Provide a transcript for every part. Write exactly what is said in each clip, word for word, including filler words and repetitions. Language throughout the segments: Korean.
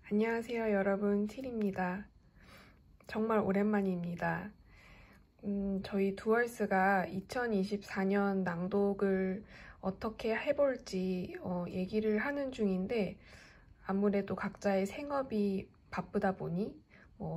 안녕하세요 여러분, 틸입니다. 정말 오랜만입니다. 음, 저희 두얼스가 이천이십사 년 낭독을 어떻게 해볼지 어, 얘기를 하는 중인데, 아무래도 각자의 생업이 바쁘다 보니 뭐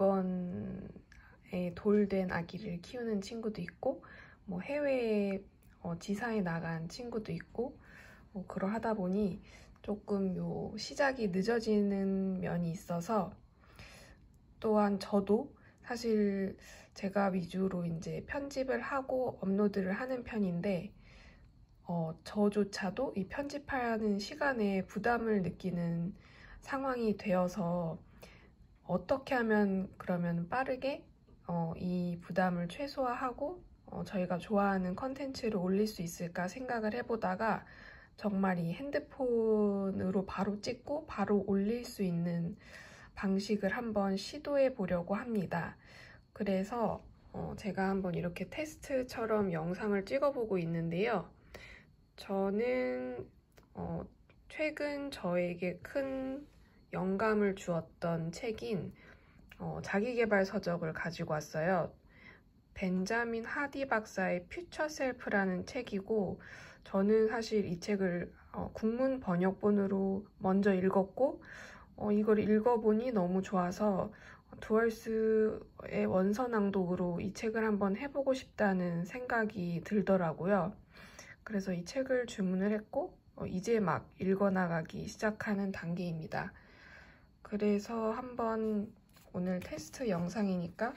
이번에 돌된 아기를 키우는 친구도 있고, 뭐 해외에 어, 지사에 나간 친구도 있고, 뭐 그러하다 보니 조금 요 시작이 늦어지는 면이 있어서, 또한 저도 사실 제가 위주로 이제 편집을 하고 업로드를 하는 편인데, 어, 저조차도 이 편집하는 시간에 부담을 느끼는 상황이 되어서, 어떻게 하면 그러면 빠르게 어, 이 부담을 최소화하고 어, 저희가 좋아하는 컨텐츠를 올릴 수 있을까 생각을 해보다가, 정말 이 핸드폰으로 바로 찍고 바로 올릴 수 있는 방식을 한번 시도해 보려고 합니다. 그래서 어, 제가 한번 이렇게 테스트처럼 영상을 찍어보고 있는데요. 저는 어, 최근 저에게 큰 영감을 주었던 책인 어, 자기계발 서적을 가지고 왔어요. 벤자민 하디 박사의 퓨처 셀프라는 책이고, 저는 사실 이 책을 어, 국문 번역본으로 먼저 읽었고, 어, 이걸 읽어보니 너무 좋아서 두얼스의 원서 낭독으로 이 책을 한번 해보고 싶다는 생각이 들더라고요. 그래서 이 책을 주문을 했고 어, 이제 막 읽어나가기 시작하는 단계입니다. 그래서 한번 오늘 테스트 영상이니까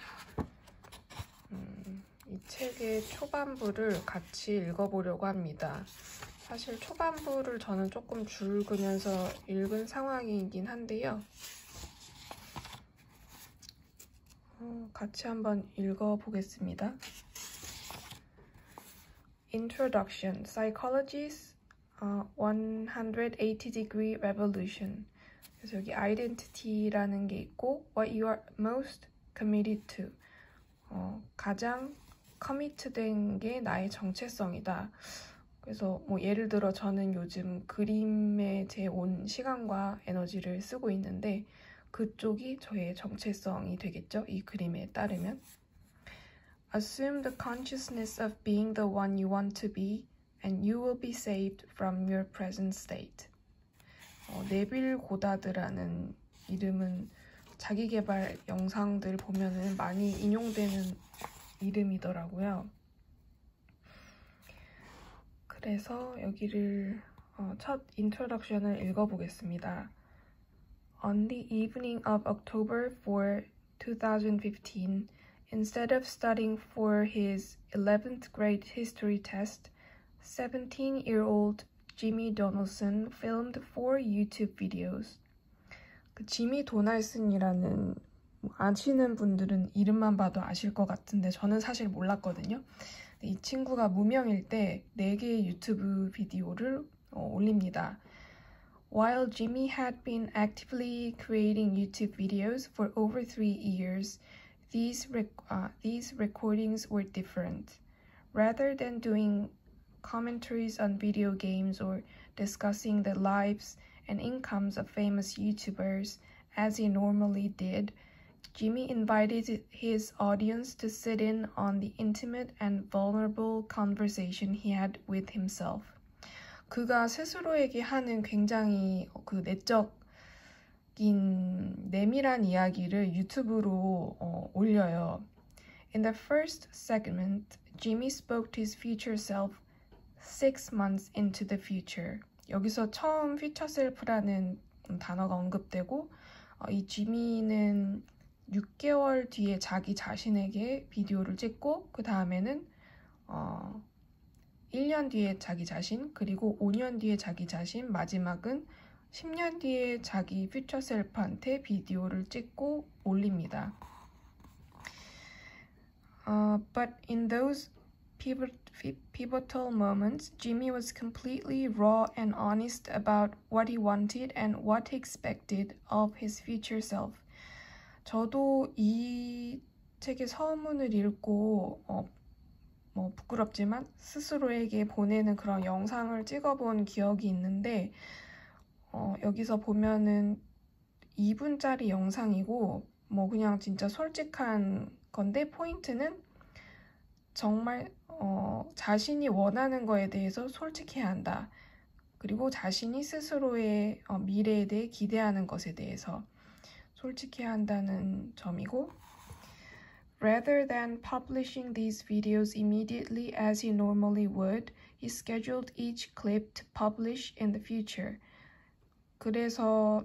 음, 이 책의 초반부를 같이 읽어보려고 합니다. 사실 초반부를 저는 조금 줄으면서 읽은 상황이긴 한데요. 어, 같이 한번 읽어보겠습니다. Introduction, Psychology's uh, one-hundred-eighty degree Revolution. 그래서 여기 Identity라는 게 있고, What you are most committed to. 어, 가장 커미트된 게 나의 정체성이다. 그래서 뭐 예를 들어 저는 요즘 그림에 제 온 시간과 에너지를 쓰고 있는데, 그쪽이 저의 정체성이 되겠죠? 이 그림에 따르면. Assume the consciousness of being the one you want to be, and you will be saved from your present state. 어, 네빌 고다드라는 이름은 자기계발 영상들 보면은 많이 인용되는 이름이더라고요. 그래서 여기를 어, 첫 인트로덕션을 읽어보겠습니다. On the evening of October fourth, twenty fifteen, instead of studying for his eleventh grade history test, seventeen-year-old Jimmy Donaldson filmed four YouTube videos. 그 지미 도널슨이라는, 아시는 분들은 이름만 봐도 아실 것 같은데 저는 사실 몰랐거든요. 이 친구가 무명일 때 네 개의 유튜브 비디오를 어, 올립니다. While Jimmy had been actively creating YouTube videos for over three years, these, rec uh, these recordings were different. Rather than doing commentaries on video games or discussing the lives and incomes of famous YouTubers, as he normally did, Jimmy invited his audience to sit in on the intimate and vulnerable conversation he had with himself. 그가 스스로에게 하는 굉장히 그 내적인 내밀한 이야기를 유튜브로 어, 올려요. In the first segment, Jimmy spoke to his future self six months into the future. 여기서 처음 future self라는 단어가 언급되고, 어, 이 지미는 육 개월 뒤에 자기 자신에게 비디오를 찍고, 그 다음에는 어, 일 년 뒤에 자기 자신, 그리고 오 년 뒤에 자기 자신, 마지막은 십 년 뒤에 자기 future self한테 비디오를 찍고 올립니다. Uh, but in those pivotal moments, Jimmy was completely raw and honest about what he wanted and what he expected of his future self. 저도 이 책의 서문을 읽고 어, 뭐 부끄럽지만 스스로에게 보내는 그런 영상을 찍어본 기억이 있는데, 어, 여기서 보면은 이 분짜리 영상이고 뭐 그냥 진짜 솔직한 건데 포인트는 정말 어, 자신이 원하는 거에 대해서 솔직해야 한다. 그리고 자신이 스스로의 어, 미래에 대해 기대하는 것에 대해서 솔직해야 한다는 점이고 Rather than publishing these videos immediately as he normally would, he scheduled each clip to publish in the future. 그래서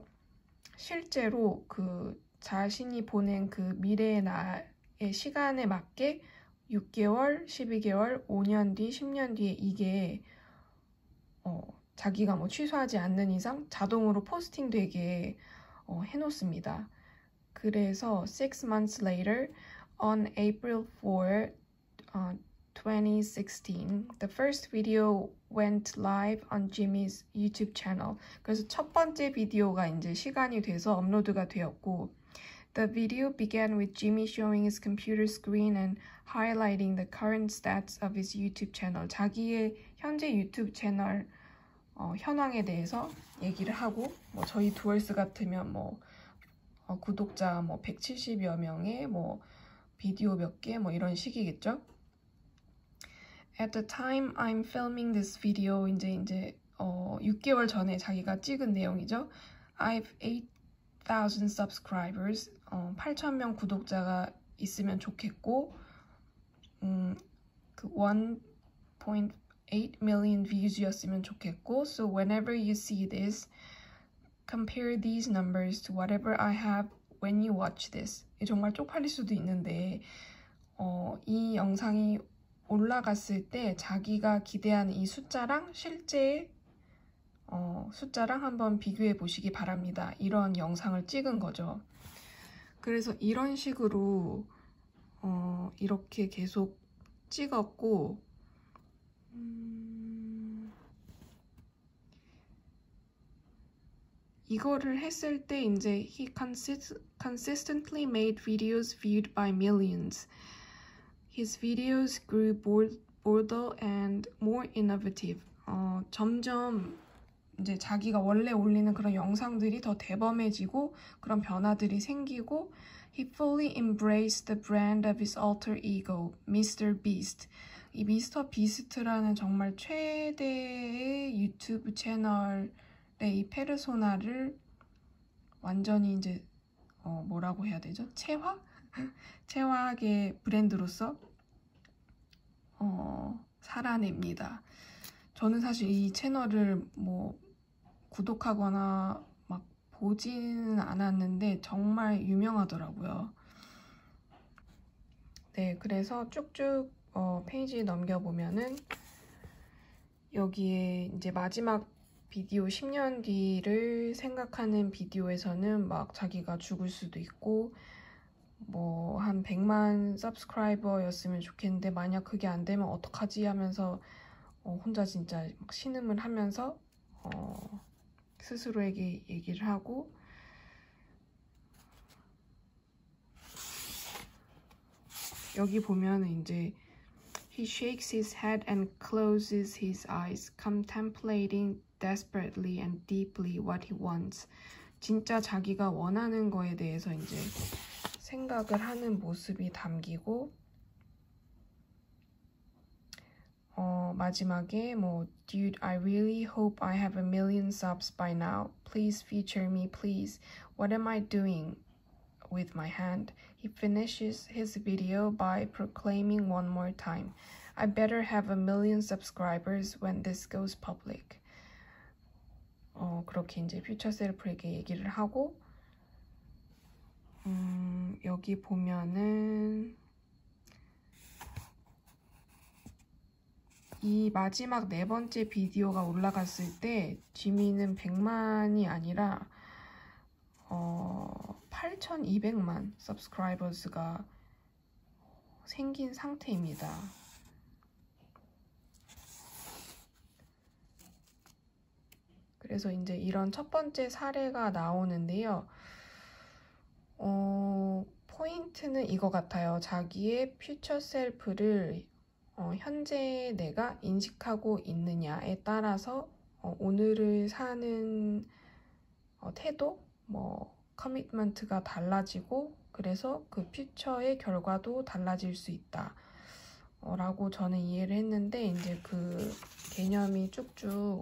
실제로 그 자신이 보낸 그 미래의 나의 시간에 맞게 육 개월, 십이 개월, 오 년 뒤, 십 년 뒤에 이게 어, 자기가 뭐 취소하지 않는 이상 자동으로 포스팅 되게 어, 해놓습니다. 그래서 six months later, on April fourth, uh, twenty sixteen, the first video went live on Jimmy's YouTube channel. 그래서 첫 번째 비디오가 이제 시간이 돼서 업로드가 되었고 The video began with Jimmy showing his computer screen and highlighting the current stats of his YouTube channel. 자기의 현재 유튜브 채널 어, 현황에 대해서 얘기를 하고 뭐 저희 두얼스 같으면 뭐 어, 구독자 뭐 백칠십여 명의 뭐 비디오 몇 개 뭐 이런 식이겠죠. At the time I'm filming this video 이제 이제 어, 육 개월 전에 자기가 찍은 내용이죠. I've eight thousand subscribers. 어, 팔천 명 구독자가 있으면 좋겠고 음, 그 one point eight million views였으면 좋겠고 So whenever you see this, compare these numbers to whatever I have when you watch this. 정말 쪽팔릴 수도 있는데 어, 이 영상이 올라갔을 때 자기가 기대하는 이 숫자랑 실제 어, 숫자랑 한번 비교해 보시기 바랍니다. 이런 영상을 찍은 거죠. 그래서 이런 식으로 어, 이렇게 계속 찍었고 음, 이거를 했을 때 이제 he consist, consistently made videos viewed by millions. His videos grew bolder and more innovative. 어, 점점 이제 자기가 원래 올리는 그런 영상들이 더 대범해지고 그런 변화들이 생기고 He fully embraced the brand of his alter ego, 미스터 Beast. 이 미스터 비스트라는 정말 최대의 유튜브 채널의 이 페르소나를 완전히 이제 어, 뭐라고 해야 되죠? 체화? 체화하게 브랜드로서 어, 살아냅니다. 저는 사실 이 채널을 뭐 구독하거나 막 보지는 않았는데 정말 유명하더라고요. 네, 그래서 쭉쭉 어, 페이지 넘겨보면은 여기에 이제 마지막 비디오 십 년 뒤를 생각하는 비디오에서는 막 자기가 죽을 수도 있고 뭐 한 백만 서브스크라이버였으면 좋겠는데 만약 그게 안 되면 어떡하지 하면서 어, 혼자 진짜 막 신음을 하면서 어, 스스로에게 얘기를 하고 여기 보면은 이제 He shakes his head and closes his eyes, contemplating desperately and deeply what he wants. 진짜 자기가 원하는 거에 대해서 이제 생각을 하는 모습이 담기고 어, 마지막에 뭐 Dude, I really hope I have a million subs by now. Please feature me, please. What am I doing with my hand? He finishes his video by proclaiming one more time, I better have a million subscribers when this goes public. 어, 그렇게 이제 퓨처 셀프에게 얘기를 하고 음, 여기 보면은 이 마지막 네 번째 비디오가 올라갔을 때 지미는 백만이 아니라 어, 팔천이백만 서브스크라이버스가 생긴 상태입니다. 그래서 이제 이런 첫 번째 사례가 나오는데요. 어, 포인트는 이거 같아요. 자기의 퓨처 셀프를 어, 현재 내가 인식하고 있느냐에 따라서 어, 오늘을 사는 어, 태도, 뭐 커미트먼트가 달라지고 그래서 그 퓨처의 결과도 달라질 수 있다 어, 라고 저는 이해를 했는데 이제 그 개념이 쭉쭉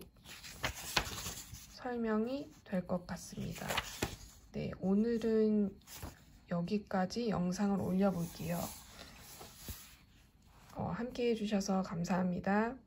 설명이 될 것 같습니다. 네, 오늘은 여기까지 영상을 올려볼게요. 어, 함께 해주셔서 감사합니다.